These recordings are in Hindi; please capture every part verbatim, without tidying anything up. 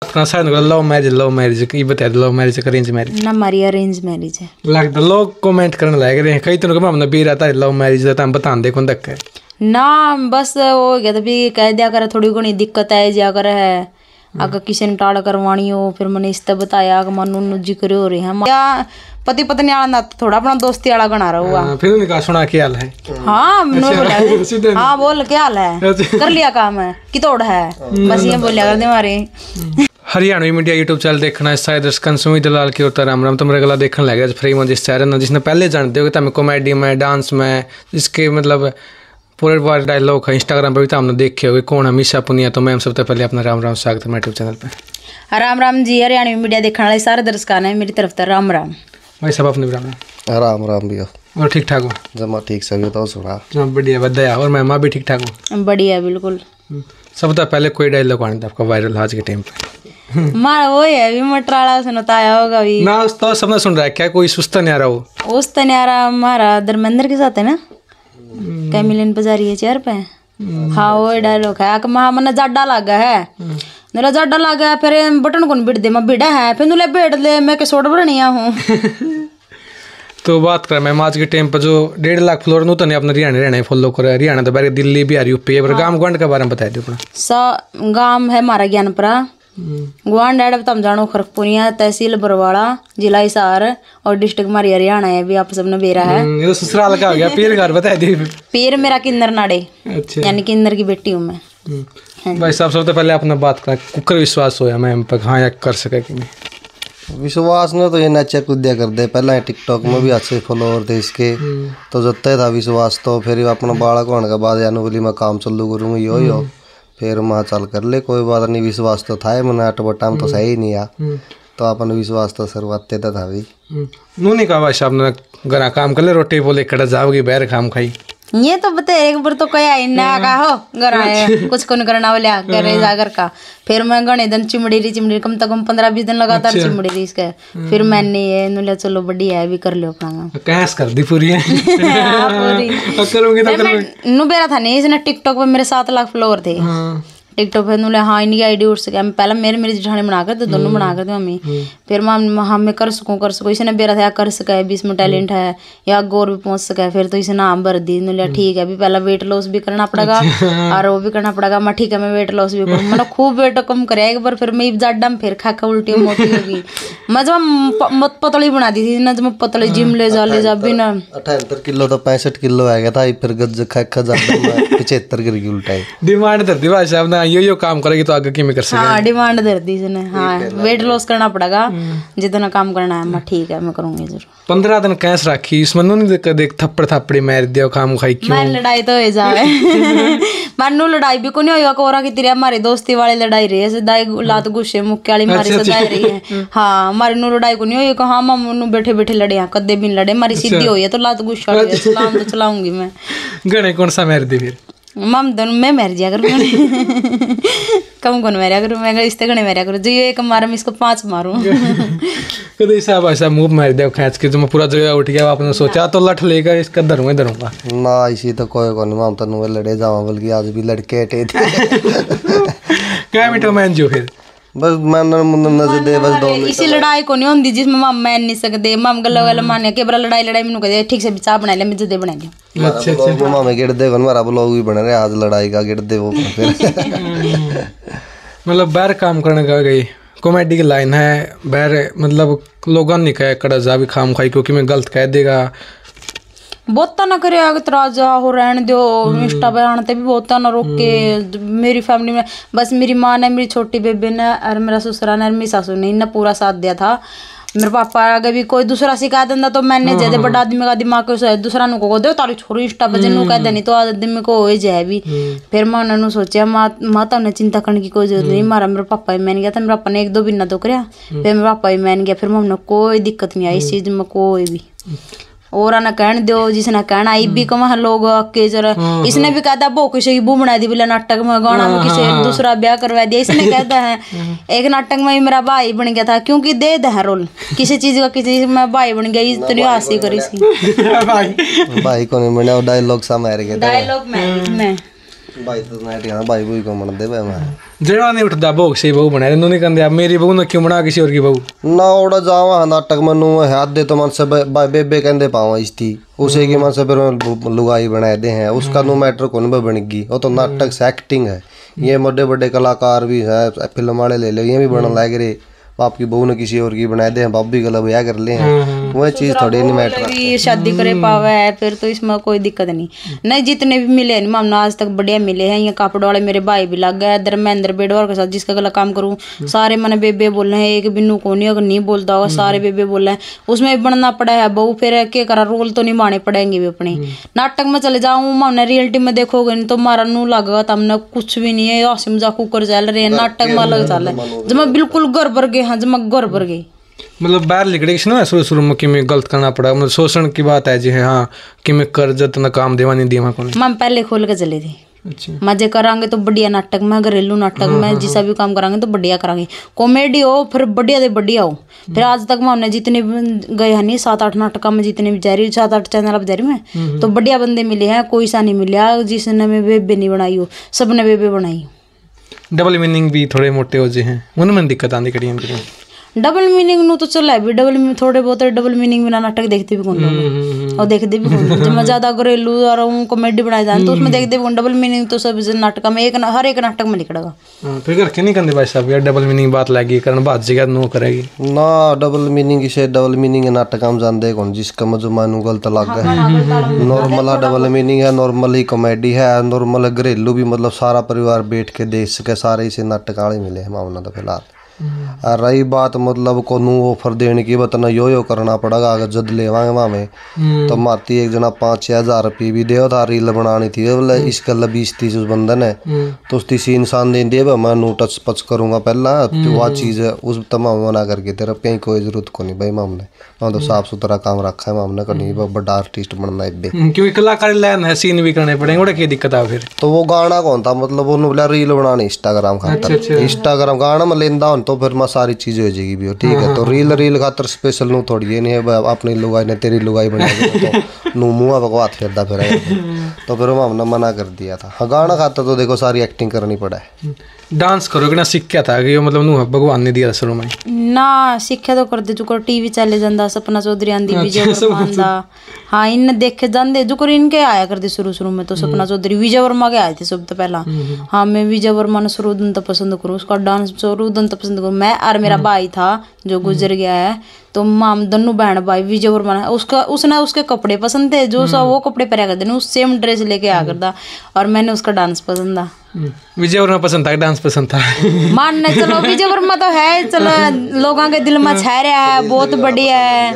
लव मैरिज लव मैरिज ये बता दो, लव मैरिज का अरेंज मैरिज ना, हमारी अरेंज मैरिज है। लगता लोग कमेंट करने लग रहे हैं कई तो हमने भी रहता है लव मैरिज है बता दे कौन तक है ना, बस वो कहते भी कह दिया करे थोड़ी घनी दिक्कत है जा कर है अगर किसी ने टाड़ करवानी हो फिर मैंने इस तरह बताया कि मनु जी करे हो रहे हैं या पति पत्नी वाला ना थोड़ा अपना दोस्ती वाला गना रहा हुआ। फिर उन्हें कहा सुना क्या हाल है। हाँ बोला हाँ बोल क्या हाल है कर लिया काम है कि तोड़ है बस ये बोलिया कर दे हमारे। हरियाणवी मीडिया यूट्यूब चैनल देखना है शायद दर्शक सुमित दलाल की ओर राम राम तुम्हारे गला देखने लगे फ्री में जिस चैनल जिसने पहले जानते हो कि कॉमेडी में डांस में इसके मतलब पूरे बार डायलॉग है इंस्टाग्राम पर भी तो हमने देखे होगे कौन है मीशा पुनिया। तो मैम सबसे पहले अपना राम राम स्वागत है यूट्यूब चैनल पे। राम राम जी हरियाणवी मीडिया देखने वाले सारे दर्शक ने मेरी तरफ से राम राम। भाई सब अपने राम राम राम राम भैया और ठीक ठाक हो जमा ठीक सभी तो सुना बढ़िया बधाया और मैं भी ठीक ठाक हूँ बढ़िया बिल्कुल। सबसे पहले कोई डायलॉग आने था आपका वायरल आज के टाइम पे मारा वो है अभी मटराला सुनता आया होगा अभी ना तो सबने सुन रहा है क्या कोई सुस्ता नहीं आ रहा हो उस तो नहीं आ रहा हमारा धर्मेंद्र के साथ है ना कई मिलियन बाजारी है चेयर पे। हाँ वो डायलॉग है कि महा मन जाडा लगा है मेरा जाडा लगा है फिर बटन कौन बिड़ दे मैं बिड़ा है फिर नुले बेड़ ले मैं के सोड बढ़िया हूँ। तो बात कर मैं आज के टाइम पर जो डेढ़ लाख फ्लोर नो तो नहीं अपना हरियाणा रहना फॉलो कर हरियाणा तो बारे दिल्ली बिहार यूपी पर गांव गंड के बारे में बता दो अपना। सा गांव है हमारा ज्ञानपुरा गुआंड एड तम जानो खरगपुरिया तहसील बरवाड़ा जिला हिसार और डिस्ट्रिक्ट हमारी हरियाणा है भी आप सबने बेरा है। ये तो ससुराल का हो गया पीर घर बता दी पीर मेरा किन्नर नाड़े अच्छा यानी किन्नर की बेटी हूँ मैं। भाई साहब सबसे पहले अपना बात करें कुकर विश्वास होया मैं पर हाँ या कर सके कि नहीं विश्वास ने तो ये नचा कुद्या कर दे पहले टिकटॉक में भी अच्छे फॉलोअर थे इसके तो जत्ते था विश्वास तो फिर अपना बालक होने के बाद यानी बोली मैं काम चालू करूँगी यो यो फिर मैं चल कर ले कोई बात नहीं विश्वास तो था मैंने अटबटा में तो सही नहीं आ तो अपन विश्वास तो शुरुआत तो था भी नू नहीं कहा भाई साहब ने घर काम कर ले रोटी बोले कड़ा जाओगी बैर खाम खाई ये तो बता एक बार तो कया इन्ना का हो घर आए कुछ को नहीं करना बोलिया करे जाकर का फिर मैं गणे दिन चिमड़ी रही चिमड़ी कम से कम पंद्रह बीस दिन लगातार चिमड़ी रही इसके फिर मैंने ये नुले चलो बढ़िया है भी कर लो अपना कैस कर दी पूरी है करूंगी तो करूंगी नु बेरा था नहीं इसने टिकटॉक पे मेरे सात लाख फॉलोअर थे टिकटॉक पे नुले हाँ इनकी आईडी उठ सके पहले मेरे मेरी जेठानी बना कर थे दोनों बना कर थे मम्मी फिर मैं हाँ मैं कर सकूँ कर सकूँ इसने बेरा था कर सका है भी इसमें टैलेंट है या गोर भी पहुंच सका है फिर तो इसे नाम भर दी नुले ठीक है अभी पहला वेट लॉस भी करना पड़ेगा और वो भी करना पड़ेगा मैं ठीक है मैं वेट लॉस भी करूँ मैंने खूब वेट कम करे एक बार फिर मैं जाडा में फिर खा खा उल्टी मोटी होगी मैं जब पतली बना दी थी ना जब पतली जिम ले जा ले जा भी ना अठहत्तर किलो तो पैंसठ किलो आ गया था फिर गज खा खा जाता पचहत्तर गिर उल्टा डिमांड धरती भाई साहब ना यो यो काम करेगी तो आगे की कर सके हाँ डिमांड दे दी इसने हाँ वेट लॉस करना पड़ेगा जितना काम करना है मैं ठीक है मैं करूंगी जरूर। पंद्रह दिन कैस राखी इसमें नहीं देख थप्पड़ थप्पड़ी मार दिया काम खाई क्यों मैं लड़ाई तो हो जाए मनु लड़ाई भी कोनी होया कोरा की तेरी हमारी दोस्ती वाली लड़ाई रही है सीधा लात गुस्से मुक्के वाली मारी सदाई रही है। हाँ हमारी नु लड़ाई को नहीं होई हाँ मम्मी बैठे बैठे लड़े हाँ कदे भी लड़े हमारी सीधी हुई है तो लात गुस्सा चलाऊं तो चलाऊंगी मैं। गणे कौन सा मार दी फिर मम दोनों मैं मर जाया करूँ कम कौन मरिया करूँ मैं इस गणे मरिया करूँ जो एक मारा मैं इसको पांच मारूँ कभी साहब ऐसा मुंह मार दिया खींच के जो मैं पूरा जगह उठ गया आपने सोचा तो लठ लेकर इसका धरूंगा धरूंगा ना इसी तो कोई को नहीं मामता नुए लड़े जावा बल्कि आज भी लड़के हटे थे क्या मिठो मैन जो फिर बस मन नजर दे बस दो इसी लड़ाई को नहीं होती जिसमें मम मैन नहीं सकते मम गल्ला गल्ला माने के बरा लड़ाई लड़ाई मैंने कहते ठीक से चाह बना ले मैं जदे बना ले अच्छा अच्छा मामे गिर दे हमारा ब्लॉग भी बन रहा है आज लड़ाई का गिर दे वो फिर मतलब बाहर काम करने का गई कॉमेडी की लाइन है बाहर मतलब लोगों ने कहा कड़ा जा भी खाम खाई क्योंकि मैं गलत कह देगा बहुत ना करे अगर तराजा हो रहने दो इंस्टा पे आने भी बहुत ना रोक के मेरी फैमिली में बस मेरी माँ ने मेरी छोटी बेबी ने और मेरा ससुरा ने और मेरी सासू ने इन्हें पूरा साथ दिया था। मेरे पापा अगर भी कोई दूसरा सिखा देता तो मैंने ज्यादा बड़ा आदमी का दिमाग को दूसरा नु को दे तारी छोरी इंस्टा पे जनु कह देनी तो आदमी को हो जाए भी फिर मैं उन्होंने सोचा माता ने चिंता करने की कोई जरूरत नहीं मारा मेरे पापा ही मान गया था मेरे पापा ने एक दो बिना तो कराया फिर मेरे पापा ही मान गया फिर मैं कोई दिक्कत नहीं आई इस चीज में कोई भी और ना कहने दो जिसने कहना आई भी कमा लोग के जरा इसने भी कहता बो किसी की बू बना दी बोला नाटक में गाना में किसी दूसरा ब्याह करवा दिया इसने कहता है एक नाटक में मेरा भाई बन गया था क्योंकि दे दे रोल किसी चीज का किसी में भाई बन गया इतनी हासी करी सी भाई भाई को नहीं बना डायलॉग सा मार गया डायलॉग में मैं भाई तो नहीं भाई भाई को मन दे मैं जड़ा नहीं उठता भोग से बहू बनाया इन्होंने नहीं कहते मेरी बहू ने क्यों बना किसी और की बहू ना ओड़ा जावा नाटक मनु हाथ दे तो मन से बेबे कहते पावा इसकी उसे की मन से फिर लुगाई बनाए दे हैं उसका नो मैटर कौन भी बनेगी वो तो नाटक से एक्टिंग है। ये बड़े बड़े कलाकार भी है फिल्म वाले ले ले ये भी बनने लग रहे बाप की बहू ने किसी और की बनाए दे हैं बाप भी गला ब्याह कर ले हैं वह चीज थोड़ी नहीं मैटर शादी करे पावा है फिर तो इसमें कोई दिक्कत नहीं। नहीं जितने भी मिले हैं मामला आज तक बढ़िया मिले हैं। ये कापड़ वाले मेरे भाई भी लग गए धर्मेंद्र बेडवार के साथ जिसका गला काम करूँ सारे मैंने बेबे बोल रहे हैं एक बिन्नू को नहीं अगर नहीं बोलता होगा सारे बेबे बोल रहे हैं उसमें भी बनना पड़ा है बहू फिर क्या करा रोल तो निभाने पड़ेंगे भी अपने। नाटक में चले जाऊँ मामने रियलिटी में देखोगे नहीं तो मारा नू लगेगा तमने कुछ भी नहीं है हंसी मजाक कुकर चल रहे हैं नाटक में अलग चल रहा है जब मैं बिल्कुल घर भर गए हाँ जब मैं घर भर गई मतलब बाहर लिखड़े ना शुरू शुरू में कि मैं गलत करना पड़ा मतलब शोषण की बात है जी है हाँ कि मैं कर्जत न काम देवा नहीं दिया को मैं पहले खोल के चले थे। अच्छा मजे करांगे तो बढ़िया नाटक में घरेलू नाटक में जिसा भी काम करांगे तो बढ़िया करांगे कॉमेडी हो फिर बढ़िया से बढ़िया हो। फिर आज तक हमने जितने गए हैं नहीं सात आठ नाटक में जितने भी जा रही सात आठ चैनल अब जा रही में तो बढ़िया बंदे मिले हैं कोई सा नहीं मिला जिसने मैं बेबे नहीं बनाई हो सबने बेबे बनाई। डबल मीनिंग भी थोड़े मोटे हो जे हैं उनमें दिक्कत आती कड़ी हम डबल मीनिंग नु तो चला भी डबल मीनिंग थोड़े बहुत डबल मीनिंग बिना नाटक देखते भी कौन लोग और देखते भी कौन जब मैं ज्यादा घरेलू और कॉमेडी बनाए जाए तो उसमें देखते भी कौन डबल मीनिंग तो सब नाटक में एक हर एक नाटक में निकलेगा। फिर करके नहीं करते भाई साहब यार डबल मीनिंग बात लगी कारण बात जगह नो करेगी ना डबल मीनिंग से डबल मीनिंग नाटक हम जानते कौन जिसका मजमानू गलत लग गया नॉर्मल डबल मीनिंग है नॉर्मल ही कॉमेडी है नॉर्मल घरेलू भी मतलब सारा परिवार बैठ के देख सके सारे इसे नाटक वाले मिले हैं मामला तो फिलहाल। रही बात मतलब को नू ऑफर देने की बतना यो यो करना पड़ेगा अगर जद लेवांगे वहाँ में तो माती एक जना पाँच छः हजार रुपये भी दे था रील बनानी थी बोले इसका ला बीस तीस उस बंदन है तो उस तीस इंसान दे दिए मैं नू टच पच करूँगा पहला तो वह चीज़ है उस तमाम मना करके तेरा कहीं कोई जरूरत को नहीं भाई मामने मैं तो साफ सुथरा काम रखा है मामने का नहीं बड़ा आर्टिस्ट बनना है क्योंकि कलाकार लाइन है सीन भी करने पड़ेंगे बड़ा क्या दिक्कत है फिर तो वो गाना कौन था मतलब उन्होंने बोला रील बनानी इंस्टाग्राम खातर इंस्टाग्राम गाना में लेंदा तो फिर मैं सारी चीजें हो जाएगी भी ठीक है तो रील रील खातर स्पेशल नू थोड़ी ये नहीं है अपनी लुगाई ने तेरी लुगाई बना तो नू मुँह बकवात फिरदा फिर तो फिर हमने मना कर दिया था। हाँ गाना खातर तो देखो सारी एक्टिंग करनी पड़ा है। डांस करोगे ना सीखा था कि मतलब नू भगवान ने दिया शुरू में ना सीखा तो करते जो कर टीवी चले जाता सपना चौधरी आंदी विजय वर्मा दा हाँ इन देखे जाते जो कर इनके आया करते शुरू शुरू में तो सपना चौधरी विजय वर्मा के आए थे सब तो पहला। हाँ मैं विजय वर्मा ने शुरुदन तो पसंद करूँ उसका डांस शुरुदन तो पसंद करूँ मैं और मेरा भाई था जो गुजर गया है तो माम दोनों बहन भाई विजय वर्मा उसका उसने उसके कपड़े पसंद थे जो सा वो कपड़े पहना करते उस सेम ड्रेस लेके आया करता और मैंने उसका डांस पसंद था। विजय वर्मा पसंद था डांस पसंद था मानने चलो विजय वर्मा तो है चलो लोगों के दिल में छा रहा है बहुत बढ़िया है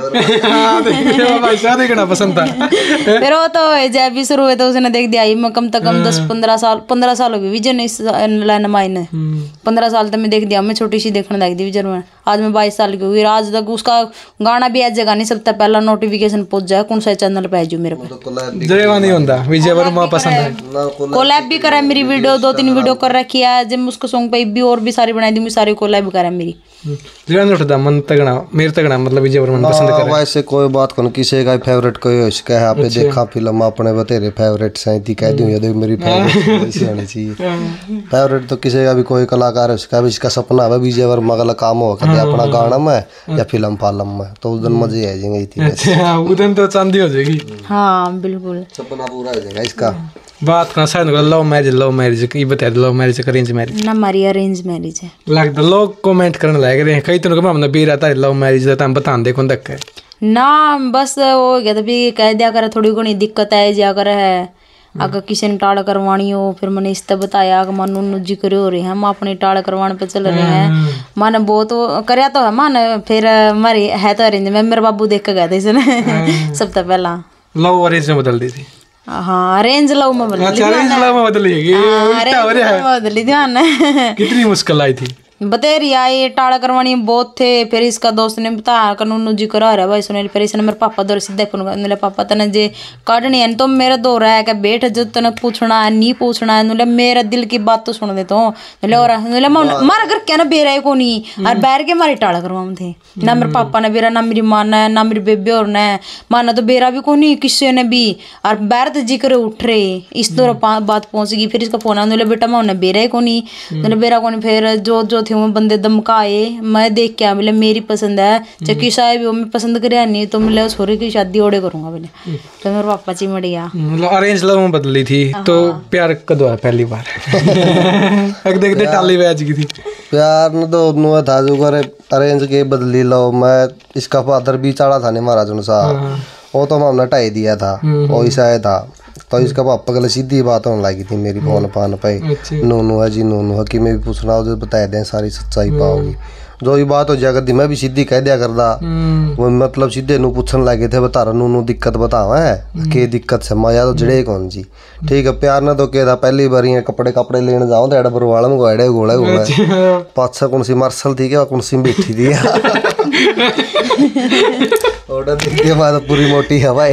पसंद था फिर वो तो जब भी शुरू हुए तो उसने देख दिया मैं कम से कम दस पंद्रह साल पंद्रह साल हो गए विजय ने लाइन माइन पंद्रह साल तक मैं देख दिया मैं छोटी सी देखने लगी थी विजय वर्मा आज मैं बाईस साल की हुई आज तक उसका गाना भी आज जगह नहीं सकता पहला नोटिफिकेशन पहुंच जाए कौन सा चैनल पे जो मेरे पे जरेवा नहीं होता विजय वर्मा पसंद है कोलैब भी करा मेरी वीडियो दो तीन वीडियो कर रखी है जब उसको सॉन्ग पे भी और भी सारी बनाई दी सारी कोलैब भी करा मेरी उठता मन तगड़ा मेरे तगड़ा मतलब विजय वर्मा पसंद करे वैसे कोई बात कौन किसी का फेवरेट कोई हो इसका है आपने देखा फिल्म अपने बतेरे फेवरेट सैंती कह दूं ये मेरी फेवरेट ऐसी होनी चाहिए फेवरेट तो किसी का भी कोई कलाकार है उसका भी इसका सपना है विजय वर्मा का काम हो कदे अपना गाना में या फिल्म फालम में तो उस दिन मजे आ जाएंगे इतनी उस दिन तो चांदी हो जाएगी। हाँ बिल्कुल सपना पूरा हो जाएगा इसका। बात करना शायद लव मैरिज लव मैरिज ये बता दो लव मैरिज अरेंज मैरिज ना हमारी अरेंज मैरिज है लगता लोग कमेंट करने लग रहे हैं कई तो हमने भी रहता है लव मैरिज रहता हम बता दे कौन तक है ना बस वो क्या था भी कह दिया करे थोड़ी घनी दिक्कत है जा कर है अगर किसी ने टाड़ करवानी हो फिर मैंने इस तरह बताया कि मन उन जिक्र हो रहे हैं हम अपनी टाड़ करवाने पे चल रहे हैं माने बहुत करया तो है मान फिर हमारी है तो अरेंज में मेरे बाबू देख के गए थे इसने सब तो पहला लव अरेंज में बदल दी थी। हाँ अरेंज लव में बदली अरेंज लव में बदली है उल्टा हो रहा है बदली ध्यान कितनी मुश्किल आई थी बतेरी आए टाड़ा करवानी बहुत थे। फिर इसका दोस्त ने बताया कानून जी करा रहा भाई सुनील। फिर इसने मेरे पापा दौर सीधे नुले पापा तने जे काटनी है तो मेरा दो रहा है बैठ जो तने पूछना है नहीं पूछना है नुले मेरा दिल की बात तो सुन दे तो नुले और नुले मारा घर क्या ना बेरा को नहीं और बैर के मारे टाड़ा करवाम थे ना मेरे पापा ने बेरा ना मेरी माँ ने ना मेरी बेबे और ने माना तो बेरा भी को नहीं किसी ने भी और बैर तो जी करे उठ रहे इस दौर बात पहुंच गई। फिर इसका फोन आ नुले बेटा मैं उन्हें बेरा ही को नहीं नुले बेरा को नहीं। फिर जो जो थे वो बंदे दमकाए मैं देख के बोले मेरी पसंद है चक्की साहब वो मैं पसंद करे नहीं तो मिले छोरे की शादी ओड़े करूंगा बोले। तो मेरे पापा जी मर गया मतलब अरेंज लव में बदली थी। तो प्यार कदों है पहली बार एक देखते टाली बैच की थी प्यार ने तो नुआ था जो करे अरेंज के बदली लो। मैं इसका फादर भी चढ़ा था नहीं महाराज सा वो तो हमने हटाई दिया था वो ऐसा था। तो इसका पापा गल सीधी बात होने लगी थी मेरी फोन पान पे नूनू है जी नूनू है कि मैं भी पूछना हो जो बता दें सारी सच्चाई पाओगी। जो ये बात हो जाया करती मैं भी सीधी कह दिया करदा वो मतलब सीधे नू पूछने लगे थे बता रहा नूनू दिक्कत बतावा है के दिक्कत से माया तो जड़े कौन जी ठीक है। प्यार ने तो कह था पहली बार ये कपड़े कपड़े लेने जाओ तो एड़ा बरवाला में गोड़े गोले गोले पाछा कौन सी मार्शल थी क्या कौन सी बैठी थी ऑर्डर देख के बाद पूरी मोटी हवाई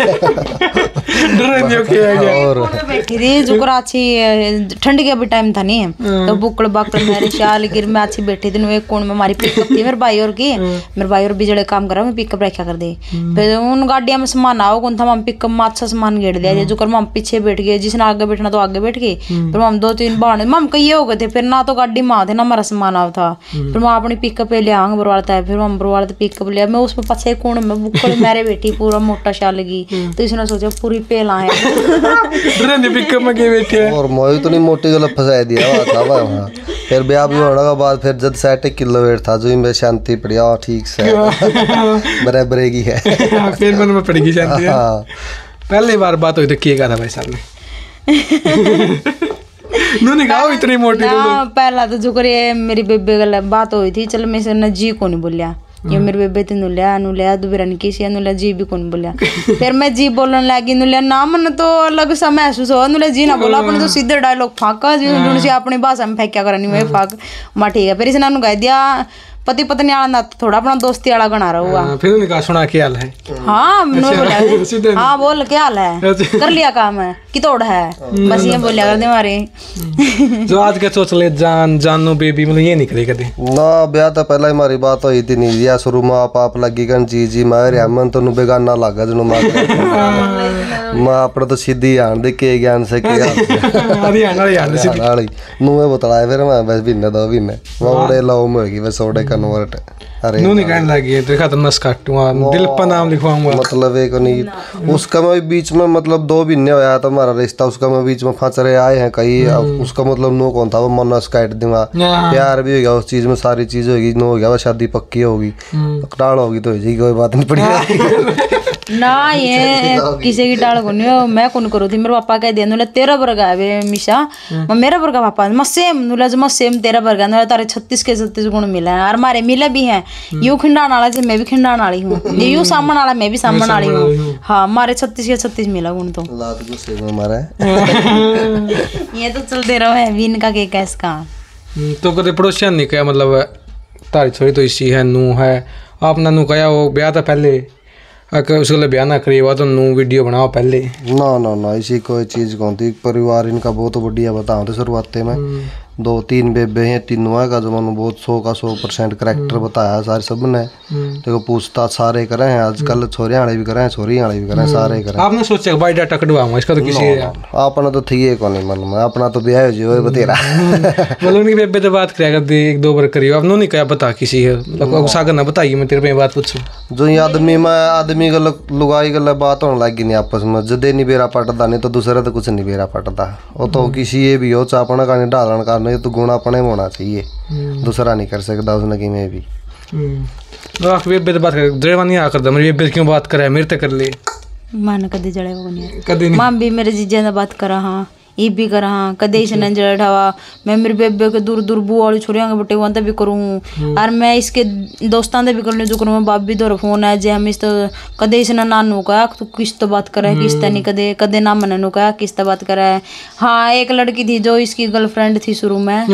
और बैठी थी जो कराची ठंड के अभी टाइम था नहीं तो बुकड़ बाकड़ मेरे शाल गिर में अच्छी बैठी थी एक कोण में हमारी पिकअप थी मेरे भाई और की मेरे भाई और बिजड़े काम कर रहा मैं पिकअप रखा कर दे। फिर उन गाड़ियों में सामान आओ कौन था हम पिकअप में अच्छा सामान गेड़ दिया जो कर हम पीछे बैठ गए जिसने आगे बैठना तो आगे बैठ गए। फिर हम दो तीन बहाने हम कई हो गए थे फिर ना तो गाड़ी में थे ना हमारा सामान आओ था। फिर मैं अपनी पिकअप पे लिया बरवालता है फिर हम बरवाल पिकअप लिया मैं उसमें पछे कोण में बुकड़ मेरे बैठी पूरा मोटा शाल लगी तो इसने सोचा पूरी पेला है पिकअप में के बैठे और मोई तो नहीं मोटी गलत फंसा दिया हुआ था वहाँ। फिर ब्याह भी होने के बाद फिर जब साठ किलो वेट था जो में शांति पड़ी ठीक से बराबर की है फिर मन में पड़ेगी शांति। पहली बार बात हुई तो किए था भाई साहब ने उन्होंने कहा इतनी मोटी ना पहला तो जो करे मेरी बेबे गल बात हुई थी चल मैं से जी को नहीं बोलिया ये मेरे बेबे ते नुलिया नुलिया दोबारा नहीं किसी नुलिया जी भी कौन बोलिया। फिर मैं जी बोलने लगी नुलिया ना मन तो अलग सा महसूस हो नुलिया जी ना बोला अपन तो सीधे डायलॉग फाका जी से अपनी भाषा में फेंक्या करनी मैं फाक मां ठीक है। फिर इसने नु कह दिया पति पत्नी वाला ना थोड़ा अपना दोस्ती वाला बना रहा हुआ। फिर उन्होंने कहा सुना क्या हाल है हाँ बोला हाँ बोल क्या हाल है कर लिया काम है कि तोड़ है बस ये बोलिया कर दे हमारे जो आज के सोच ले जान जानू बेबी मतलब ये नहीं करे कभी ना ब्याह तो पहला ही हमारी बात हुई थी नहीं दिया शुरू में आप आप लगी कन जी जी मैं हमन तो बेगाना लगा जनु मां मां अपना तो सीधी आन दे के ज्ञान से के हरियाणा हरियाणा सीधी वाली नुए बताया फिर मैं बस बिन्ने दो बिन्ने मोड़े लाओ में होगी बस ओडे कन्वर्ट अरे नू नहीं कहने लगी देखा तो नस काटूंगा दिल पर नाम लिखवाऊंगा मतलब एक नहीं उसका मैं बीच में मतलब दो महीने होया था हमारा रिश्ता उसका मैं बीच में फंस रहे आए हैं कहीं उसका मतलब नो कौन था वो मन काट दूंगा प्यार भी हो गया उस चीज में सारी चीज होगी नो हो गया शादी पक्की होगी टाल होगी तो कोई बात नहीं पड़ी ना ये किसी की टाल को नहीं मैं कौन करूँ थी मेरे पापा कह दिया नुला तेरा वर्गा है वे मिशा मेरा वर्गा पापा मैं सेम नुला जो मैं सेम तेरा वर्गा नुला तारे छत्तीस के छत्तीस गुण मिले हैं और हमारे मिले भी हैं यू खिंडाण वाला से मैं भी खिंडाण वाली हूँ यू सामन वाला मैं भी सामन वाली हूँ हाँ हमारे छत्तीस के छत्तीस मिला गुण तो ये तो चलते रहो है भी इनका के कैस का तो कदे पड़ोसियन नहीं कहा मतलब तारी छोरी तो इसी है नू है आपने नू कहा वो ब्याह था पहले अगर उसके लिए ब्याह ना करिए वो तो नू वीडियो बनाओ पहले ना ना ना ऐसी कोई चीज़ कौन थी परिवार इनका बहुत बढ़िया बताओ तो शुरुआत में दो तीन बेबे हैं तीनों है का जो मैंने बहुत सौ का सौ परसेंट करेक्टर बताया सारे सब ने देखो पूछताछ सारे करे हैं आजकल छोरे वाले भी करे हैं छोरी वाले भी करे हैं सारे करे। आपने सोचा बायोडाटा कटवाऊंगा इसका तो किसी अपना तो थी है कौन मन में अपना तो ब्याह जो है बतेरा मतलब उनकी बेबे तो बात करेगा एक दो बार करियो आपने नहीं कहा बता किसी है सागर ना बताइए मैं तेरे पे बात पूछूं जो ये आदमी में आदमी गल लुगाई गल बात होने लगी नहीं आपस में जदे नहीं बेरा पटता नहीं तो दूसरा तो कुछ नहीं बेरा पटता वो तो किसी ये भी हो चापना का डालन का नहीं तो गुण अपने में होना चाहिए दूसरा नहीं कर सकता उसने कि मैं भी बेबे तो बात कर ड्रेवा नहीं आकर मेरी बेबे क्यों बात करे मेरे तक कर ले मन कदे जड़े वो नहीं कदे नहीं मां भी मेरे जीजा ने बात करा हाँ ये भी करा कदे इसने जड़ावा मैं मेरे बेबे के दूर दूर बुआ वाली छोरियां के बटे वहां भी करूँ और मैं इसके दोस्तां दे भी करने जो करूँ भाभी दो फोन है जे हम इस तो कदे इसने नानू का तू किस तो बात करे किस नहीं कदे कदे ना मननू का किस तो बात करे। हाँ एक लड़की थी जो इसकी गर्लफ्रेंड थी शुरू में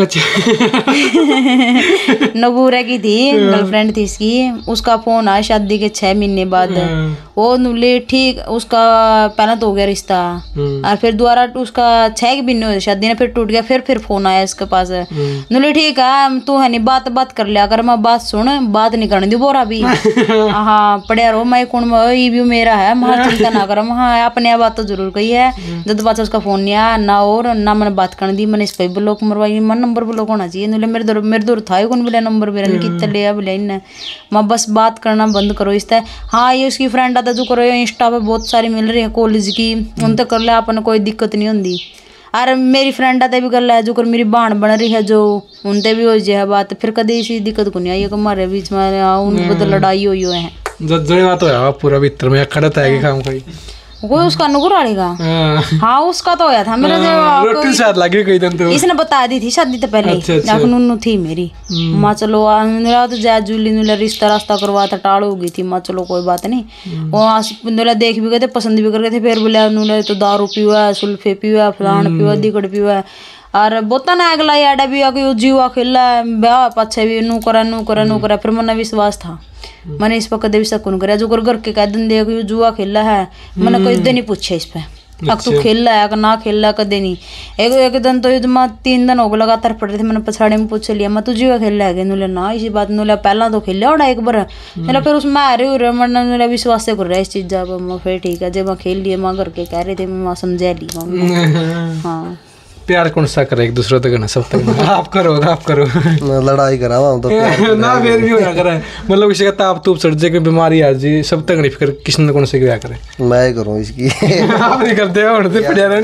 नबूरा की थी गर्लफ्रेंड थी इसकी, उसका फोन आया शादी के छह महीने बाद वो नुले ठीक उसका पहला तो हो गया रिश्ता और फिर दोबारा उसका छह के महीने हुए शादी ने फिर टूट गया फिर फिर फोन आया इसके पास नुले ठीक है तू है नहीं बात बात कर लिया कर मैं बात सुन बात नहीं करने दी बोरा भी हाँ पढ़िया रो मैं कौन ये भी मेरा है मैं चिंता ना कर हाँ अपने बात तो जरूर कही है जब बात उसका फोन नहीं आया ना और ना मैंने बात करने दी मैंने इस पर ब्लॉक मरवाई मन नंबर ब्लॉक होना चाहिए नुले मेरे दूर मेरे दूर था कौन बोले नंबर मेरा कितना लिया बोले इन्हें मैं बस बात करना बंद करो इस तरह। हाँ ये उसकी फ्रेंड आता जो करो इंस्टा पे बहुत सारी मिल रही है कॉलेज की उन तक कर ले अपन कोई दिक्कत नहीं होती और मेरी फ्रेंड आते भी कर ले जो कर मेरी बहन बन रही है जो उनते भी हो जाए बात फिर कभी इसी दिक्कत को नहीं आई कि हमारे बीच में उन बदल लड़ाई हुई है जब जो बात होया पूरा भीतर में खड़त है काम कोई कोई उसका नुकुर आड़ेगा। हाँ उसका तो होया था मेरा जो रोटी साथ लगी कोई दिन तो इसने बता दी थी शादी तो पहले जाकर नुन्नू थी मेरी माँ चलो मेरा तो जय जूली नुला रिश्ता रास्ता करवा था टाड़ हो गई थी माँ चलो कोई बात नहीं वो नुला देख भी गए थे पसंद भी कर गए थे फिर बोले नुला तो दारू पीवा है सुल्फे पीवा है फलान पीवा दिकड़ पीवा है और बोता ना अगला याडा भी आके जीवा खेला ब्याह पाछे भी नू करा नू करा नू करा फिर मन विश्वास था मैंने इस पर कदे भी शक नहीं करा जो कर के कह दिन दे जुआ खेला है मैंने कोई दिन नहीं पूछे इस पे अब तू खेला है ना खेला कदे नहीं एक एक दिन तो मैं तीन दिन हो गए लगातार पड़ रहे थे मैंने पछाड़े में पूछ लिया मैं तू जुआ खेला है नुले ना इसी बात नुले पहला तो खेला और एक बार मेरा फिर उसमें आ रही हो मैंने नुले विश्वास से कर रहा है इस चीज मैं फिर ठीक है जब मैं खेल लिए मैं करके कह रहे थे मैं समझा ली हाँ प्यार कौन सा करे एक दूसरे तक ना सब तक आप करो आप करो लड़ाई करावा तो ना फिर भी होया करे मतलब किसी का ताप तूप सड़ जाए कोई बीमारी आ जी सब तक नहीं फिक्र किसने कौन से क्या करे मैं ही करूं इसकी आप नहीं करते हो उड़ते पड़िया रहने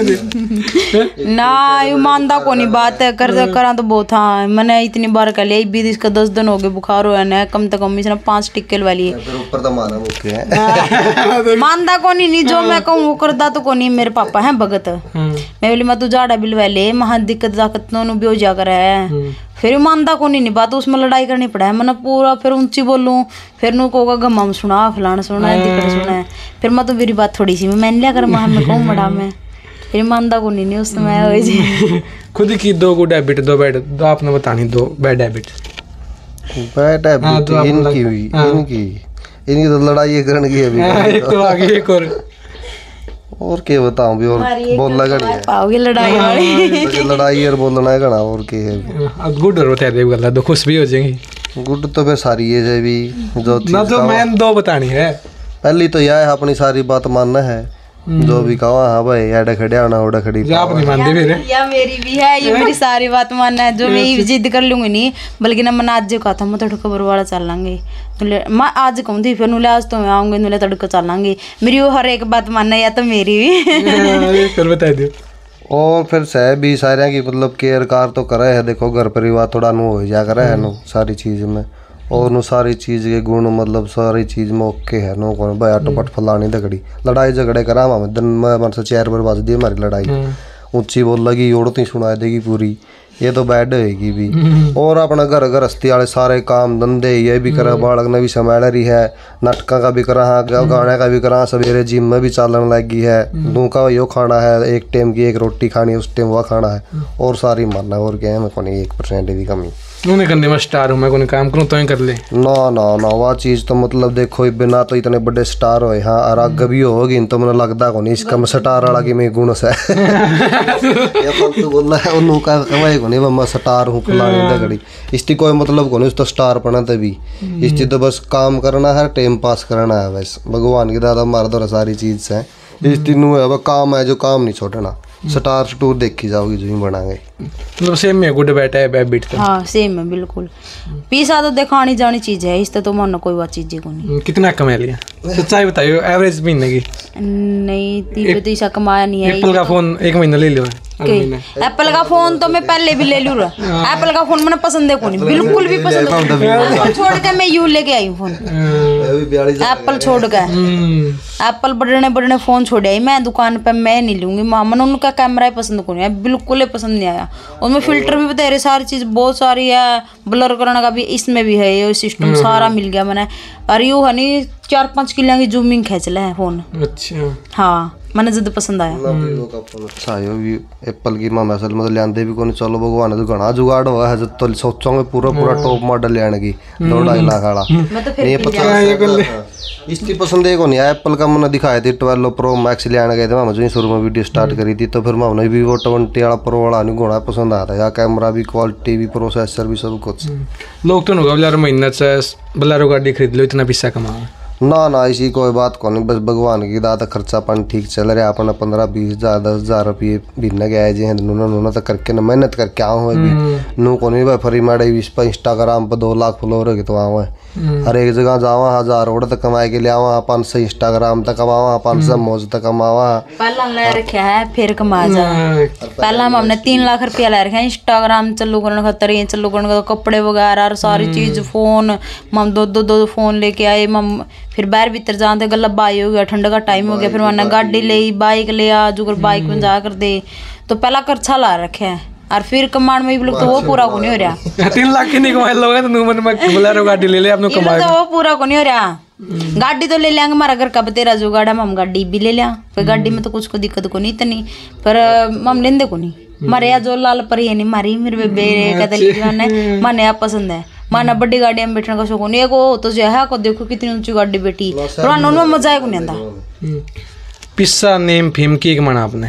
दे ना ईमानदार को नहीं बात है कर करा तो बहुत हाँ मैंने इतनी बार कर लिया बीस इसका दस दिन हो गए बुखार हुआ ना कम से कम इसने पांच टिक्के वाली है ऊपर तो मारा मुके है मानदा को नहीं जो मैं कहूँ वो करता तो को नहीं मेरे पापा हैं भगत मैं बोली मैं तू जाड़ा बिलवा ले महा दिक्कत दाकत नोनू भी हो जा कर है फिर मानदा को नहीं बात उसमें लड़ाई करनी पड़ा है मैंने पूरा फिर ऊंची बोलूं फिर नू को गम्मा में सुना फलाना सुना है दिक्कत सुना है फिर मैं तो मेरी बात थोड़ी सी मैंने लिया कर महा में कहूँ मड़ा में फिर मानदा को नहीं उस समय हो जी खुद की दो गुड हैबिट दो बैड दो आपने बतानी दो बैड हैबिट बैड हैबिट इनकी हुई इनकी इनकी तो लड़ाई करने की अभी तो आगे एक और और क्या बताऊं भी और बोलना घड़ी है पाओगे लड़ाई वाली तो लड़ाई और बोलना है घना और क्या है अब गुड और बता दे गल्ला तो खुश भी हो जाएंगी गुड तो फिर सारी है भी जो ना जो मैं दो बतानी है पहली तो यह है अपनी सारी बात मानना है जो भी कहा हाँ भाई याडा खड़े आना ओडा खड़ी आप नहीं मानते फिर या मेरी भी है ये मेरी सारी बात मानना है जो मैं ये जिद कर लूंगी नहीं बल्कि ना मैं आज जो कहा था मैं तड़का खबर वाला चल लांगे मैं आज कहूँ थी फिर नुले आज तो मैं आऊंगी नुले तड़का चल लांगे मेरी वो हर एक बात मानना या तो मेरी भी फिर बता दो और फिर सह भी सारे की मतलब केयर कार तो करे है देखो घर परिवार थोड़ा नु हो जा करे है नु सारी चीज में और नु सारी चीज के गुण मतलब सारी चीज में ओके है नो कौन भाई टपट फलानी दगड़ी लड़ाई झगड़े करा मैं दिन में मन से चार बार बज दी हमारी लड़ाई ऊंची बोल लगी औरत ही सुना देगी पूरी ये तो बैड होएगी भी और अपना घर गृहस्थी वाले सारे काम धंधे ये भी करा बालक ने भी संभाल रही है नाटका का भी करा गाने का भी करा सवेरे जिम में भी चालन लगी है दू का यो खाना है एक टाइम की एक रोटी खानी है उस टाइम वह खाना है और सारी मानना और क्या है मैं कोई एक परसेंट भी कमी उन्हें करने में स्टार हूँ मैं कोई काम करूँ तो ही कर ले ना ना ना वह चीज तो मतलब देखो बिना तो इतने बड़े स्टार हो हाँ और आगे भी होगी तो मुझे लगता को नहीं इसका मैं स्टार वाला की मेरी गुण से तो बोल रहा है उन्होंने का कमाई को नहीं मैं स्टार हूँ फलाने दगड़ी इसकी कोई मतलब को नहीं उस तो स्टार पढ़ना तभी इसकी तो बस काम करना है टाइम पास करना है बस भगवान की दादा मार दो सारी चीज से इसकी नू है काम है जो काम नहीं छोड़ना स्टार स्टूर देखी जाओगी जो ही बनाएंगे मतलब सेम है गुड बैट है बैड बीट हाँ सेम है बिल्कुल पीसा तो दिखानी जानी चीज है इस तो मन कोई बात चीज को नहीं कितना कमा लिया सच्चाई बताइयो एवरेज महीने की नहीं तीन पैसा कमाया नहीं है एप्पल का फोन एक महीना ले लो एप्पल का फोन तो मैं पहले भी ले लूँ। एप्पल का फोन मैंने पसंद है कोनी, बिल्कुल भी पसंद है। छोड़ के मैं यू लेके आई हूँ फोन, एप्पल छोड़ के। एप्पल बड़े बड़े फोन छोड़े आई मैं दुकान पे, मैं नहीं लूंगी। मामन उनका कैमरा ही पसंद को नहीं, बिल्कुल ही पसंद नहीं आया। उनमें फिल्टर भी बता रहे, सारी चीज बहुत सारी है, ब्लर करने का भी इसमें भी है, ये सिस्टम सारा मिल गया मैंने। और यू हनी चार पाँच किलो की जूमिंग खींच ले है फोन। अच्छा हाँ मैंने ज्यादा पसंद आया। अच्छा है भी एप्पल की मामा असल मतलब लियांदे भी कोनी। चलो भगवान ने तो घना जुगाड़ हुआ है, तो सोचोगे पूरा पूरा टॉप मॉडल लेने की दो ढाई लाख वाला। नहीं पता इसकी पसंद है को नहीं। एप्पल का मैंने दिखाया थी ट्वेल्व प्रो मैक्स लेने गए थे मामा, जो शुरू में वीडियो स्टार्ट करी थी, तो फिर मामा भी वो ट्वेंटी वाला प्रो वाला नहीं घोड़ा पसंद आता है। कैमरा भी, क्वालिटी भी, प्रोसेसर भी, सब कुछ। लोग तो नहीं महीना से बलेरो गाड़ी खरीद लो, इतना पैसा कमाओ ना ना ऐसी कोई बात को नहीं। बस भगवान की दात खर्चा पानी ठीक चल रहा है अपना। पंद्रह बीस हजार दस हजार रुपये बिना गया जी नूना नूना तो करके ना मेहनत करके आऊँ है भी नू को नहीं भाई फरी माड़े इस पर इंस्टाग्राम पर दो लाख फॉलोअर हो तो आऊँ है। हर एक जगह जावा हजार रोड तक कमाए के लिए आवा, पाँच सौ इंस्टाग्राम तक कमावा, पाँच सौ मौज तक कमावा। पहला ले रखा है फिर कमा जा। पहला हमने तीन लाख रुपया ले रखा है इंस्टाग्राम चालू करने खातर, ये चालू करने का कपड़े वगैरह और सारी चीज, फोन मम दो दो दो फोन लेके आए मम। फिर बाहर भीतर जाते गला बाई हो गया, ठंड का टाइम हो गया, फिर वरना गाड़ी ले बाइक ले आ जो बाइक में जा कर दे। तो पहला खर्चा ला रखे है और फिर कमांड में भी लोग तो वो पूरा को नहीं हो रहा। तीन लाख की नहीं कमाए लोग तो मन में बोलेरो गाड़ी ले ले आपने कमाए तो वो पूरा को नहीं हो रहा। गाड़ी तो ले लेंगे हमारा घर का तेरा जो गाड़ा हम गाड़ी भी ले लिया, कोई गाड़ी में तो कुछ को दिक्कत को नहीं इतनी, पर हम लेंदे को नहीं। मारे या जो लाल पर ये नहीं मारी मेरे बेबे कहते माने आप पसंद है। माना बड़ी गाड़ी में बैठने का शौक नहीं है को, तो जो है को देखो कितनी ऊंची गाड़ी बैठी, उनमें मजा है को नहीं आता। पिस्सा नेम फेम की कमाना आपने?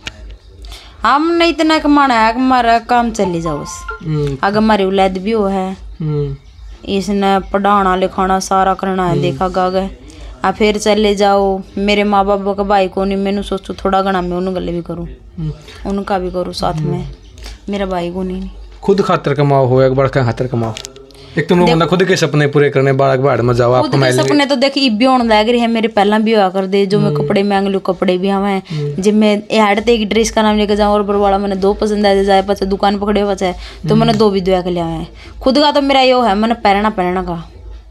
हमने इतना कमाना है हमारा काम चली जाओ बस। अगर हमारी औलाद भी हो है, इसने पढ़ाना लिखाना सारा करना है, देखा गागे आ फिर चले जाओ। मेरे माँ बाप का भाई को नहीं, मैंने सोचो थोड़ा घना मैं उन गले भी करूँ, उनका भी करूँ साथ में, मेरा भाई को नहीं। खुद खातर कमाओ हो एक बड़ा खातर कमाओ। एक तो बंदा खुद के सपने पूरे करने बालक बाहर में जाओ आप कमाए। सपने तो देखी इब्बी होने लग रही है, मेरे पहला भी हुआ कर दे जो मैं कपड़े मांग लूँ, कपड़े भी हमें जब मैं हटते एक ड्रेस का नाम लेकर जाऊँ और बरवाड़ा मैंने दो पसंद आ जाए, पचे दुकान पकड़े पचे तो मैंने दो भी दुआ के लिया है। खुद का तो मेरा यो है मैंने पैरना पहनना का,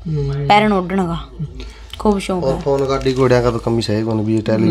पैरन ओढ़ने का खूब शौक है। फोन गाड़ी घोड़िया का तो कमी सही कोनी भी टेली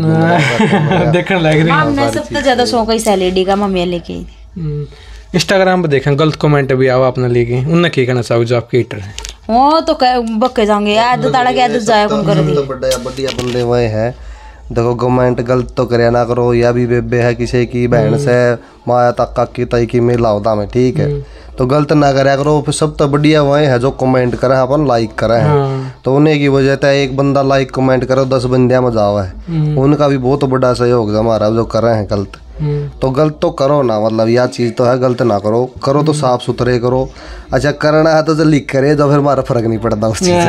देखने लग रही है। हमने सबसे ज्यादा शौक है सैलेडी का, मम्मी लेके इंस्टाग्राम पे देखें गलत कमेंट भी आओ आपने लेके, उन्हें क्या कहना चाहो जो आपके हिटर हैं? वो तो बक्के जाएंगे आदत ताड़ा के आदत जाया कौन कर दी। तो बड़ा बढ़िया बंदे वही है। देखो कमेंट गलत तो करे ना करो, या भी बेबे है किसी की बहन से माया तक काकी ताई की मेला होता में ठीक है, तो गलत ना करे करो। फिर सब तो बढ़िया वही है जो कमेंट करे अपन लाइक करे हैं, तो उन्हीं की वजह से एक बंदा लाइक कमेंट करो दस बंदियां में जाओ है, उनका भी बहुत बड़ा सहयोग है हमारा जो कर रहे हैं गलत। तो गलत तो करो ना, मतलब यह चीज़ तो है गलत ना करो, करो तो साफ सुथरे करो। अच्छा करना है तो जो लिख करे तो फिर हमारा फर्क नहीं पड़ता उस चीज़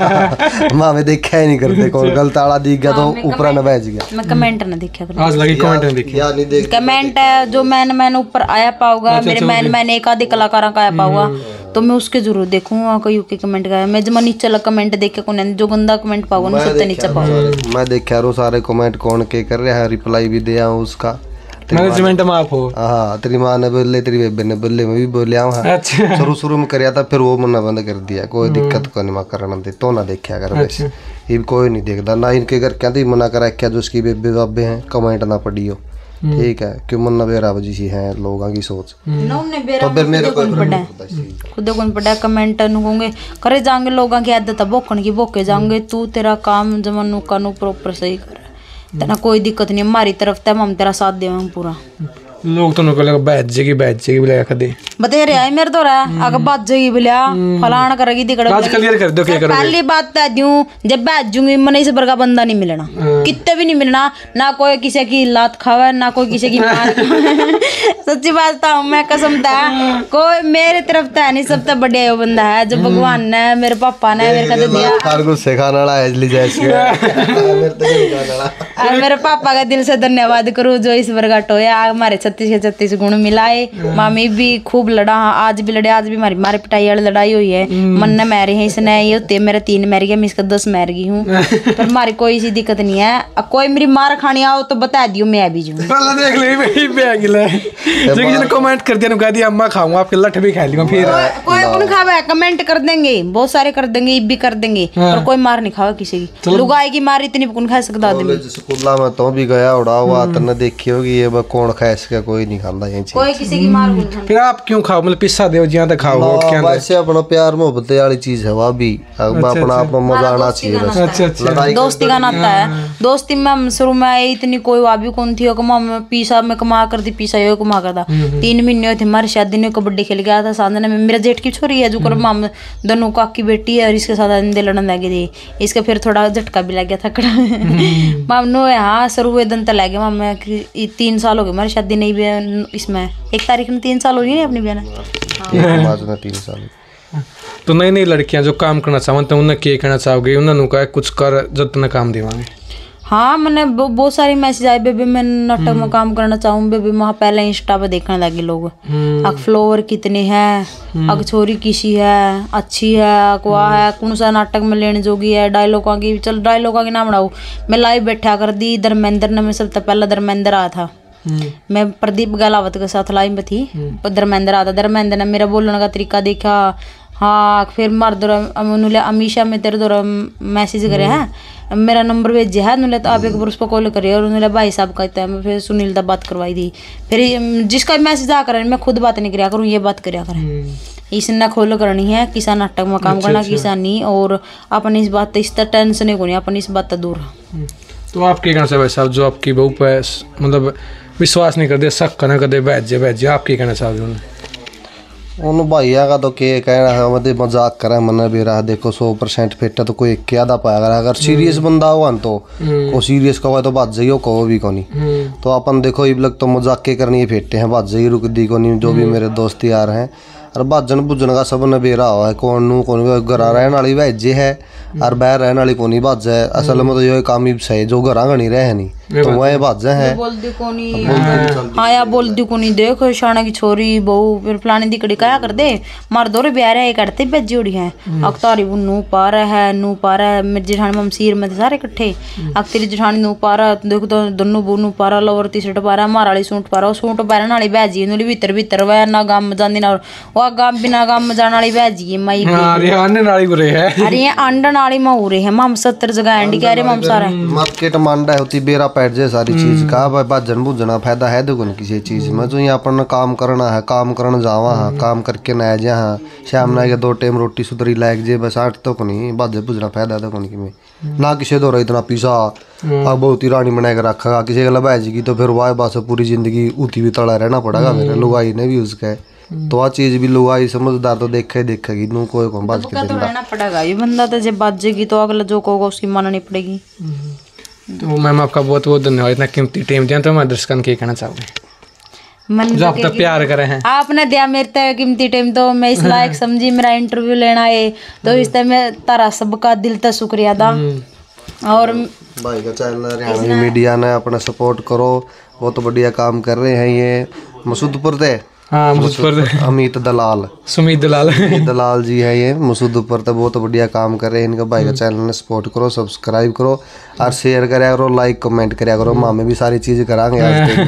का। माँ में देखा ही नहीं करते, कौन गलत आड़ा दिख गया तो ऊपर न बैठ गया। मैं कमेंट ना देखा करूँ, आज लगी कमेंट नहीं देखी या नहीं देख कमेंट जो मैंने मैंने ऊपर आया पाऊंगा, मेरे मैंने मैंने एक आधे कलाकारों का आया पाऊंगा तो मैं उसके जरूर देखूंगा। कोई यूके कमेंट का मैं जब नीचे कमेंट देखे कौन जो गंदा कमेंट पाऊंगा मैं सबसे नीचे पाऊंगा। मैं देखा रो सारे कमेंट कौन के कर रहे हैं, रिप्लाई भी दिया हूँ उसका। मैनेजमेंट में आप हो? हाँ तेरी माँ ने बोले, तेरी बेबे ने बोले, मैं भी बोलिया हूँ। अच्छा शुरू शुरू में कराया था, फिर वो मना बंद कर दिया। कोई दिक्कत को नहीं, मैं करना दे तो ना देखा कर वैसे ये कोई नहीं देखता ना। इनके घर क्या थी मना करा क्या जो उसकी बेबे बाबे हैं कमेंट ना पढ़ियो ठीक है, क्यों मन्ना बेरा वजी सी है लोगों की सोच। तो फिर मेरे को खुद कौन पड़ा कमेंट नुकूंगे करे जाएंगे लोगों की आदत भोकन की भोके जाएंगे। तू तेरा काम जमनु कानू प्रॉपर सही कर तना, कोई दिक्कत नहीं हमारी तरफ से, हम तेरा साथ देवेंगे पूरा। लोग तो नुको लगा बैठ जाएगी बैठ जाएगी बोले कदे बते रे आई मेरे तो रहा अगर बात जाएगी बोले फलाना करेगी दिकड़ बात क्लियर कर दो क्या करोगे। पहली बात तो दूं जब बैठ जूंगी मने से बरका बंदा नहीं मिलना, कितने भी नहीं मिलना, ना कोई किसी की लात खावे ना कोई किसी की मार सच्ची बात था मैं कसम था कोई मेरे तरफ था नहीं, सब तो बढ़िया बंदा है जो भगवान ने मेरे पापा ने मेरे को दिया। मेरे पापा का दिल से धन्यवाद करूँ जो इस बरगा टोया हमारे छत्तीस के छत्तीस गुण मिलाए। मामी भी खूब लड़ा, आज भी लड़े, आज भी हमारी मारे पिटाई वाली लड़ाई हुई है। मन ने मैरे हैं इसने, ये होते मेरे तीन मैर गया, मैं इसका दस मैर गई हूँ। पर हमारी कोई सी दिक्कत नहीं है। अब कोई मेरी मार खानी आओ तो बता दियो, मैं भी जाऊँ। देख ले भाई बैग ले जिसने कमेंट कर दिया, कह दिया अम्मा खाऊंगा आपके लठ भी खा लियो। फिर कोई कौन खावा, कमेंट कर देंगे, बहुत सारे कर देंगे, ये भी कर देंगे, पर कोई मार नहीं खावा किसी की। लुगाई की मार इतनी कौन खा सकता आदमी। स्कूला में तो भी गया उड़ा हुआ, तने देखी होगी ये बा कौन खा इसका, कोई नहीं खाता ये चीज, कोई किसी की मार नहीं खाता। फिर आप क्यों खाओ, मतलब पिस्सा दो जिया तक खाओ। क्या वैसे अपना प्यार मोहब्बत वाली चीज है वह भी, अपना अपना मजा आना चाहिए बस। अच्छा अच्छा दोस्ती का नाता है। दोस्ती में शुरू में इतनी कोई वाबी कौन थी, कमा में पीसा में कमा कर दी, पीसा यो कमा करता। तीन महीने थे हमारी शादी ने, कबड्डी खेल गया था साधन में। मेरा जेठ की छोरी है जो कर माम दोनों काकी बेटी है, और इसके साथ अंधे लड़न लगे थे। इसका फिर थोड़ा झटका भी लग गया था कड़ा माम नो हाँ शुरू हुए दिन तो लग गया। माम तीन साल हो गए हमारी शादी नहीं भी, इसमें एक तारीख में तीन साल हो गई ना अपनी बहन तीन साल। तो नई नई लड़कियां जो काम करना चाहते हैं उन्हें क्या कहना चाहोगे, उन्होंने कहा कुछ कर जितना काम देवांगे। हाँ मैंने बहुत सारी मैसेज आए, बेबी मैं नाटक में काम करना चाहूँ। बेबी वहाँ पहले इंस्टा पे देखने लगे लोग, अग फ्लोवर कितने हैं, अग छोरी किसी है अच्छी है, अगवा है कौन सा नाटक में लेने जोगी है, डायलॉगों की चल डायलॉगों की नाम बढ़ाऊ। मैं लाइव बैठा कर दी धर्मेंद्र ने, मैं सबसे पहला धर्मेंद्र आया था। मैं प्रदीप गहलावत के साथ लाइव में थी, धर्मेंद्र आता। धर्मेंद्र ने मेरा बोलने का तरीका देखा, हाँ फिर मार दो उन्होंने अमीशा में तेरे दो मैसेज करे हैं, मेरा नंबर भेजे है उन्होंने, तो आप एक बार उस पर कॉल करिए। और उन्होंने भाई साहब कहते हैं, मैं फिर सुनील दा बात करवाई थी। फिर जिसका मैसेज आ करें मैं खुद बात नहीं कराया करूँ, ये बात कराया करें। इसने खोल करनी है किसा नाटक में काम करना, किसा नहीं। और अपनी इस बात इस तरह टेंशन नहीं अपनी इस बात दूर। तो आप क्या कहना चाहिए भाई साहब, जो आपकी बहू पे मतलब विश्वास नहीं करते, शक करना करते, बैठ बैठ जाए, आप क्या कहना चाहोगे उन्हें? उन भैया का तो क्या कहना है, मतलब मजाक करे मन भी रहा। देखो सौ परसेंट फिट है तो कोई क्या दा पाएगा। अगर सीरियस बंदा हुआ तो को सीरियस का हुआ तो बात जाइयो कहो भी को नहीं। तो अपन देखो इब लग तो मजाक के करनी फिट है, बात जाइए रुक दी को नहीं। जो भी मेरे दोस्त यार हैं और भाजन भुजन का सब ने बेरा हुआ है, कौन नू कौन घर रहने वाली वैजे है और बाहर रहने वाली कौन बाज है। असल में तो ये काम ही सही, जो घर गणी रहे नहीं तो वह बाज है। बोलती को नहीं हाँ या बोलती को नहीं, देखो शाना की छोरी बहू फिर फलाने दी कड़ी क्या कर दे मार दो रे ब्याह रहे करते बेजी उड़ी है। अख्तारी वो नू पा रहा है, नू पा रहा है, मेरी जेठानी में सीर में सारे इकट्ठे। अख्तरी जेठानी नू पा रहा, देखो तो दोनों बहू नू पा रहा, लोवर टी शर्ट पा रहा, मारा वाली सूट पा रहा, सूट पहनने वाली बैजी नुली भीतर भीतर वह ना गांव में जाती ना, वह गांव बिना गांव में जाने वाली बैजी है मई। अरे ये अंडन वाली में हो रही है माम सत्तर जगह एंडी कह रहे माम सारा मार्केट मांडा होती बेरा पैट जाए सारी चीज का भाई भाजन भुजना फायदा है देखो किसी चीज में। जो यहाँ अपन काम करना है, काम करने जावा है, काम करके न जा हाँ शाम ना दो टाइम रोटी सुधरी लायक जे बस आठ तो नहीं भाजन भुजना फायदा है देखो में ना किसी दो इतना पीसा अब बहुत ही रानी बना के रखा किसी का लबाई जी की तो फिर वाह बस पूरी जिंदगी उठी भी तड़ा रहना पड़ेगा मेरे लुगाई ने भी उसका। तो आ चीज भी लुगाई समझदार तो देखे देखेगी नू कोई कौन बाज के रहना पड़ेगा ये बंदा तो जब बाजेगी तो अगला जो कहोगा उसकी माननी पड़ेगी। तो मैम आपका बहुत बहुत धन्यवाद इतना कीमती टाइम दिया। तो मैं दर्शकों के कहना चाहूँगी मन जो आप तक प्यार करे हैं आपने दिया मेरे तक कीमती टाइम, तो मैं इस लायक समझी मेरा इंटरव्यू लेना है, तो इस तरह मैं तारा सबका दिल तक शुक्रिया दा। और भाई का चैनल हरियाणवी मीडिया ने अपना सपोर्ट करो, बहुत बढ़िया काम कर रहे हैं ये मसूदपुर थे। हाँ मसूदपुर अमित दलाल सुमित दलाल दलाल जी है ये मसूदपुर तो बहुत बढ़िया काम कर रहे हैं। इनका भाई का चैनल ने सपोर्ट करो, सब्सक्राइब करो और शेयर करा करो, लाइक कमेंट करा करो। मामे भी सारी चीज करांगे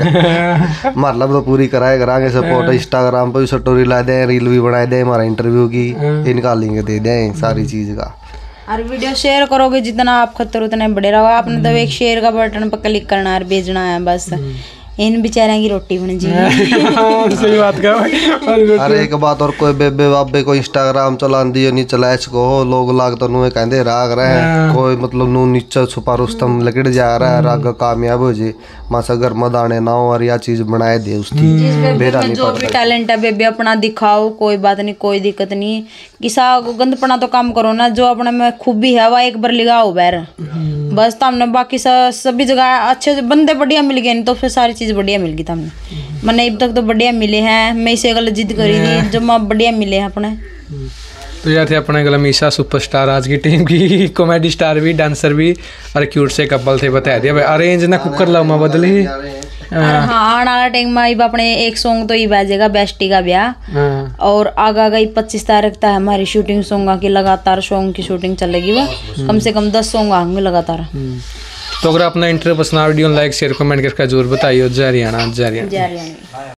आज मतलब तो पूरी कराए करांगे सपोर्ट। इंस्टाग्राम पे भी स्टोरी ला दें, रील भी बनाए दें हमारा इंटरव्यू की, इनका लिंक दे दें सारी चीज का। और वीडियो शेयर करोगे जितना आप खतर उतने बड़े रहोगे। आपने तो एक शेयर का बटन पर क्लिक करना और भेजना है बस, इन बेचारे की रोटी बन जी। सही बात कर। अरे एक बात और कोई बेबे बाबे को इंस्टाग्राम चला दियो नहीं चला इसको लोग लाग तो नुए कहते राग रहे हैं कोई मतलब नू नीचे छुपा रुस्तम लकड़ जा रहा है राग कामयाब हो जे मासा घर में दाने ना हो और या चीज बनाए दे उसकी बेरा नहीं। जो भी टैलेंट है बेबे अपना दिखाओ, कोई बात नहीं, कोई दिक्कत नहीं। किसा गंदपना तो काम करो ना, जो अपने में खूबी है वह एक बार लिगाओ बैर बस। तो हमने बाकी सभी जगह अच्छे बंदे बढ़िया मिल गए, नहीं तो फिर सारी चीज बढ़िया मिल गई हमने। मैंने अब तक तो बढ़िया मिले हैं, मैं इसे गलत जिद करी थी जो मैं बढ़िया मिले हैं अपने। तो यह थे अपने गला मीशा सुपरस्टार आज की टीम की कॉमेडी स्टार भी डांसर भी और क्यूट से कपल थे बता दिया भाई। अरेंज ना कुकर लाओ माँ बदले और हाँ आने वाला टाइम में अब अपने एक सॉन्ग तो ही बाजेगा बेस्टी का ब्याह। हाँ। और आगा गई पच्चीस तारीख तक हमारी शूटिंग सॉन्ग की लगातार सॉन्ग की शूटिंग चलेगी, वो कम से कम दस सॉन्ग आएंगे लगातार। तो अगर अपना इंटरव्यू पसंद वीडियो लाइक शेयर कमेंट करके जरूर बताइए। जय हरियाणा, जय हरियाणा। जय हरियाणा।